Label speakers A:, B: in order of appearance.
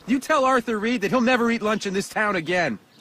A: You tell Arthur Reed that he'll never eat lunch in this town again.